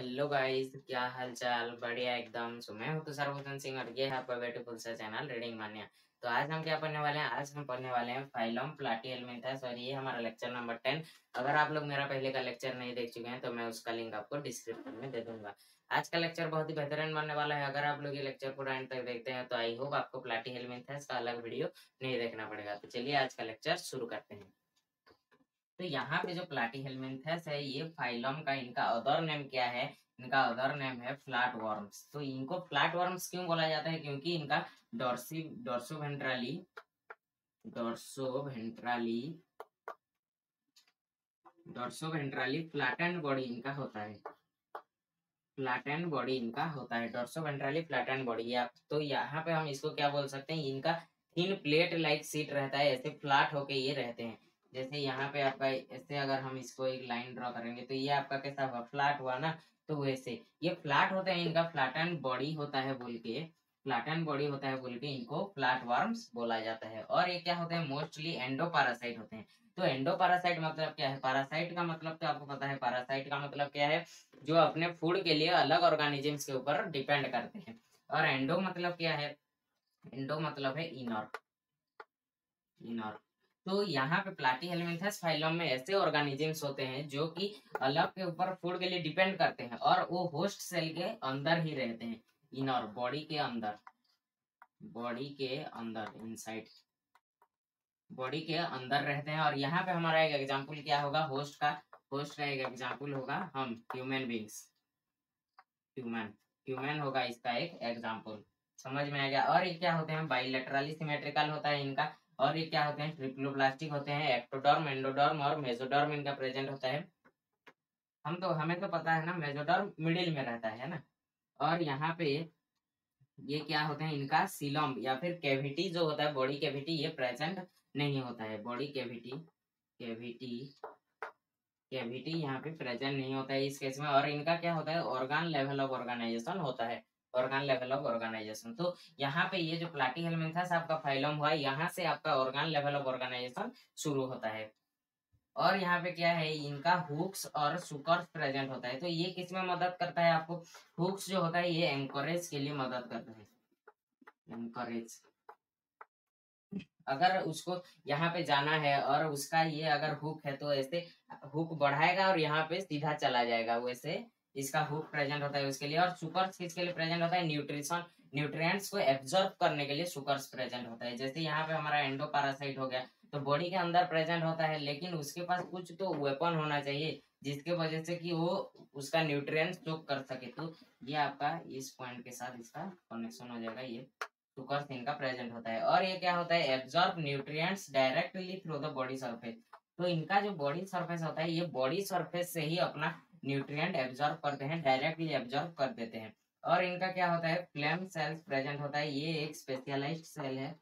Hello guys, क्या हाल चाल। बढ़िया एकदम। सो मैं हूँ तुषार भूषण सिंह और ये है आपका ब्यूटीफुल सा चैनल रीडिंग मानिया। तो आज हम क्या पढ़ने वाले हैं? आज हम पढ़ने वाले हैं फाइलम प्लाटीहेल्मिन्थस और ये हमारा लेक्चर नंबर 10। अगर आप लोग मेरा पहले का लेक्चर नहीं देख चुके हैं तो मैं उसका लिंक आपको डिस्क्रिप्शन में दे दूंगा। आज का लेक्चर बहुत ही बेहतरीन बनने वाला है। अगर आप लोग ये लेक्चर पूरा एंड तक देखते हैं तो आई होप आपको प्लाटीहेल्मिन्थस का अलग वीडियो नहीं देखना पड़ेगा। तो चलिए आज का लेक्चर शुरू करते हैं। तो यहाँ पे जो प्लाटीहेल्मिन्थस है ये फाइलम का इनका अदर नेम क्या है? इनका अदर नेम है फ्लैट वर्म्स। तो इनको फ्लैट वर्म्स क्यों बोला जाता है? क्योंकि इनका डॉर्सोवेंट्राली डॉर्सोवेंट्राली डॉर्सोवेंट्राली फ्लैटेंड बॉडी इनका होता है। फ्लैटेंड बॉडी इनका होता है, डॉर्सोवेंट्राली फ्लैटेंड बॉडी। तो यहाँ पे हम इसको क्या बोल सकते हैं? इनका थिन प्लेट लाइक सीट रहता है, ऐसे फ्लैट होके ये रहते हैं। जैसे यहाँ पे आपका ऐसे अगर हम इसको एक लाइन ड्रॉ करेंगे तो ये आपका कैसा हुआ? फ्लैट हुआ ना। तो वैसे ये फ्लैट होते हैं, इनका फ्लैटेंड बॉडी होता है बोल के इनको फ्लैट वर्म्स बोला जाता है। और ये क्या होते हैं? मोस्टली एंडोपारासाइट होते हैं। तो एंडोपारासाइट मतलब क्या है? पैरासाइट का मतलब तो आपको पता है। पैरासाइट का मतलब क्या है? जो अपने फूड के लिए अलग ऑर्गेनिजम्स के ऊपर डिपेंड करते हैं। और एंडो मतलब क्या है? एंडो मतलब है इनर। इनर। तो यहाँ पे प्लाटीहेल्मिन्थस फाइलम में ऐसे ऑर्गेनिजम्स होते हैं जो कि अलग के ऊपर फूड के लिए डिपेंड करते हैं और वो होस्ट सेल के अंदर ही रहते हैं। इनर बॉडी के अंदर इनसाइड बॉडी के अंदर रहते हैं। और यहाँ पे हमारा एक एग्जाम्पल क्या होगा? होस्ट का एक एग्जाम्पल होगा हम ह्यूमन बींग्स। ह्यूमन होगा इसका एक एग्जाम्पल। समझ में आ गया? और ये क्या होते हैं? बाइलेटरली सिमेट्रिकल होता है इनका। और ये क्या होते हैं? ट्रिप्लोप्लास्टिक होते हैं। एक्टोडर्म, एंडोडर्म और मेसोडर्म इनका प्रेजेंट होता है। हमें तो पता है ना, मेसोडर्म मिडिल में रहता है ना। और यहाँ पे ये क्या होते हैं? इनका सीलम या फिर कैविटी जो होता है, बॉडी कैविटी, ये प्रेजेंट नहीं होता है। बॉडी कैविटी कैविटी यहाँ पे प्रेजेंट नहीं होता है इस केस में। और इनका क्या होता है? ऑर्गन लेवल ऑफ ऑर्गेनाइजेशन होता है। Organ level of organisation. तो यहाँ पे ये जो प्लाटीहेल्मिन्थस आपका फाइलम हुआ, यहाँ से आपका ऑर्गन लेवल ऑफ ऑर्गेनाइजेशन शुरू होता है। और यहाँ पे क्या है? इनका हुक्स और सुकर्स प्रेजेंट होता है। तो ये किस में मदद करता है आपको? हुक्स जो होता है ये एंकरेज के लिए मदद करता है। एंकरेज, अगर उसको यहाँ पे जाना है और उसका ये अगर हुक है तो ऐसे हुक बढ़ाएगा और यहाँ पे सीधा चला जाएगा, वैसे इसका हुक प्रेजेंट होता है उसके लिए। और सुकर्स किसके लिए प्रेजेंट होता है? न्यूट्रिएंट्स को एब्जॉर्ब करने के लिए सुकर्स प्रेजेंट होता है। जैसे यहाँ पे हमारा एंडोपारासाइट हो गया, तो बॉडी के अंदर प्रेजेंट होता है, लेकिन उसके पास कुछ तो वेपन होना चाहिए जिसके वजह से कि वो उसका न्यूट्रिएंट्स चोक कर सके। तो ये आपका इस पॉइंट के साथ इसका कनेक्शन हो जाएगा। ये सुकर्स इनका प्रेजेंट होता है। और ये क्या होता है? Absorb nutrients directly through the body surface. तो इनका जो बॉडी सरफेस होता है, ये बॉडी सरफेस से ही अपना न्यूट्रिएंट एब्जॉर्ब करते हैं, डायरेक्टली एब्जॉर्ब कर देते हैं। और इनका क्या होता है? फ्लेम सेल्स प्रेजेंट होता है। ये एक स्पेशलाइज्ड सेल है।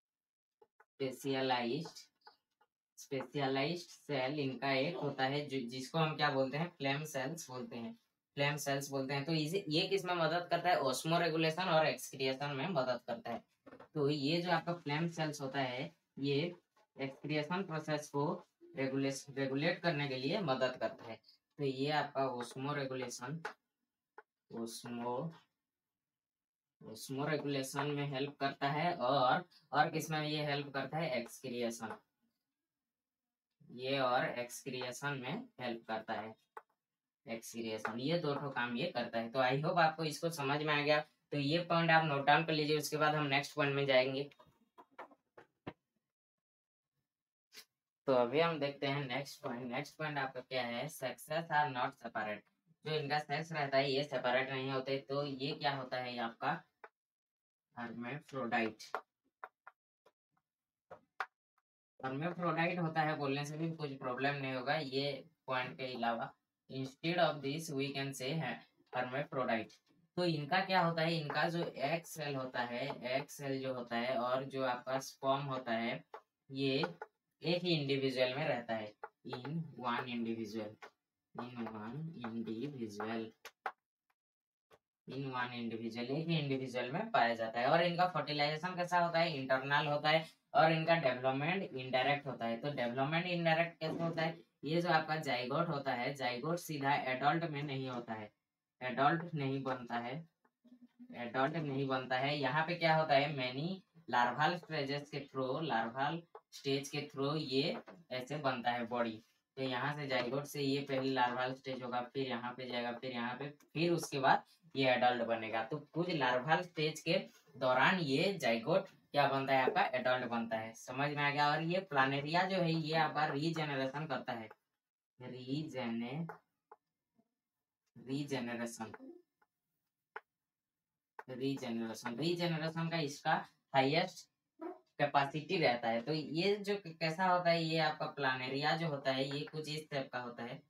स्पेशलाइज्ड सेल इनका एक होता है जिसको हम क्या बोलते हैं? फ्लेम सेल्स बोलते हैं। तो ये किस में मदद करता है? ऑस्मो रेगुलेशन और एक्सक्रिएशन में मदद करता है। तो ये जो आपका फ्लेम सेल्स होता है, ये एक्सक्रिएशन प्रोसेस को रेगुलेट करने के लिए मदद करता है। तो ये आपका ऑस्मो रेगुलेशन में हेल्प करता है। और किसमें ये हेल्प करता है? एक्सक्रिएशन। ये और एक्सक्रिएशन में हेल्प करता है। एक्सक्रिएशन, ये दो काम ये करता है। तो आई होप आपको इसको समझ में आ गया। तो ये पॉइंट आप नोट डाउन कर लीजिए, उसके बाद हम नेक्स्ट पॉइंट में जाएंगे। तो अभी हम देखते हैं नेक्स्ट पॉइंट आपका क्या है? Sexes are not separate. जो इनका सेक्स रहता है ये सेपरेट नहीं होते। तो ये क्या होता है? ये आपका हर्मेफ्रोडाइट होता है। बोलने से भी कुछ प्रॉब्लम नहीं होगा ये पॉइंट के अलावा। Instead of this we can say hermaphrodite. तो इनका क्या होता है? इनका जो एग सेल होता है, जो होता है, और जो आपका स्पर्म होता है, ये एक ही इंडिविजुअल में रहता है। इन वन इंडिविजुअल एक ही इंडिविजुअल में पाया जाता है। और इनका फर्टिलाइजेशन कैसा होता है? इंटरनल होता है। और इनका डेवलपमेंट इनडायरेक्ट होता है। तो डेवलपमेंट इनडायरेक्ट कैसे होता है? ये जो आपका जाइगोट होता है, जाइगोट सीधा एडल्ट में नहीं होता है। एडल्ट नहीं बनता है, एडल्ट नहीं बनता है। यहाँ पे क्या होता है, मैनी लार्वाल स्टेजेस के थ्रू, लार्वाल स्टेज के थ्रू ये ऐसे बनता है बॉडी। तो यहाँ से जाइगोट से ये पहले लार्वाल स्टेज होगा, फिर यहाँ पे जाएगा, फिर यहाँ पे, फिर उसके बाद ये एडल्ट बनेगा। तो कुछ लार्वाल स्टेज के दौरान ये जाइगोट क्या बनता है, आपका एडल्ट बनता है। समझ में आ गया। और ये प्लानेरिया जो है ये आपका रीजेनरेशन करता है, रीजेनरेशन रीजेनरेशन का इसका हाईएस्ट कैपेसिटी रहता है। तो ये जो कैसा होता है, ये आपका प्लानेरिया जो होता है ये कुछ इस टाइप का होता है।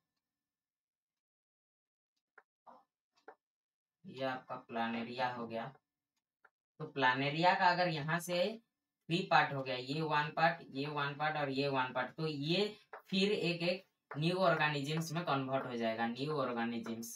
ये आपका प्लानेरिया हो गया। तो प्लानेरिया का अगर यहाँ से 3 पार्ट हो गया, ये 1 पार्ट, ये 1 पार्ट और ये 1 पार्ट, तो ये फिर एक एक न्यू ऑर्गेनिजम्स में कन्वर्ट हो जाएगा। न्यू ऑर्गेनिजम्स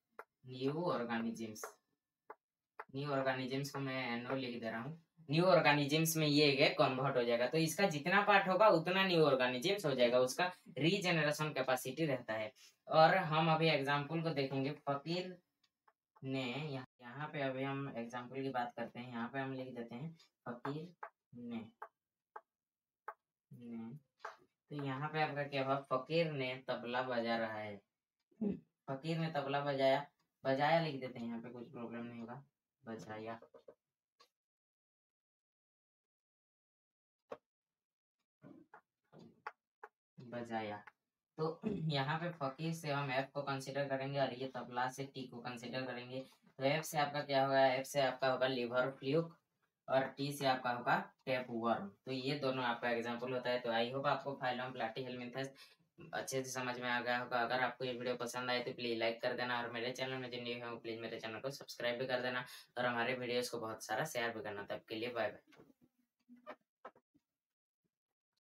को मैं एनो लिख दे रहा हूँ। न्यू ऑर्गेनिजम्स में ये कन्वर्ट हो जाएगा। तो इसका जितना पार्ट होगा उतना न्यू ऑर्गेनिजम्स हो जाएगा, उसका रीजेनरेशन कैपेसिटी रहता है। और हम अभी एग्जांपल को देखेंगे। फकीर ने, यहाँ पे अभी हम एग्जांपल की बात करते हैं। यहाँ पे हम लिख देते हैं फकीर ने। तो यहाँ पे आपका क्या हुआ, फकीर ने तबला बजा रहा है। फकीर ने तबला बजाया, बजाया लिख देते हैं, यहाँ पे कुछ प्रॉब्लम नहीं होगा। बजाया, बजाया। तो यहाँ पे फकीर से हम एफ को कंसीडर करेंगे और ये तबला से टी को कंसीडर करेंगे। तो एफ से आपका क्या होगा, एफ से आपका होगा लिवर फ्लूक और टी से आपका होगा टेप वर्म। तो ये दोनों आपका एग्जांपल होता है। तो आई होप आपको फाइलम प्लैटीहेल्मिन्थस अच्छे से समझ में आ गया होगा। अगर आपको ये वीडियो पसंद आए तो प्लीज लाइक कर देना, और मेरे चैनल में जो न्यू है प्लीज मेरे चैनल को सब्सक्राइब भी कर देना, और हमारे वीडियोस को बहुत सारा शेयर भी करना। तब के लिए बाय बाय।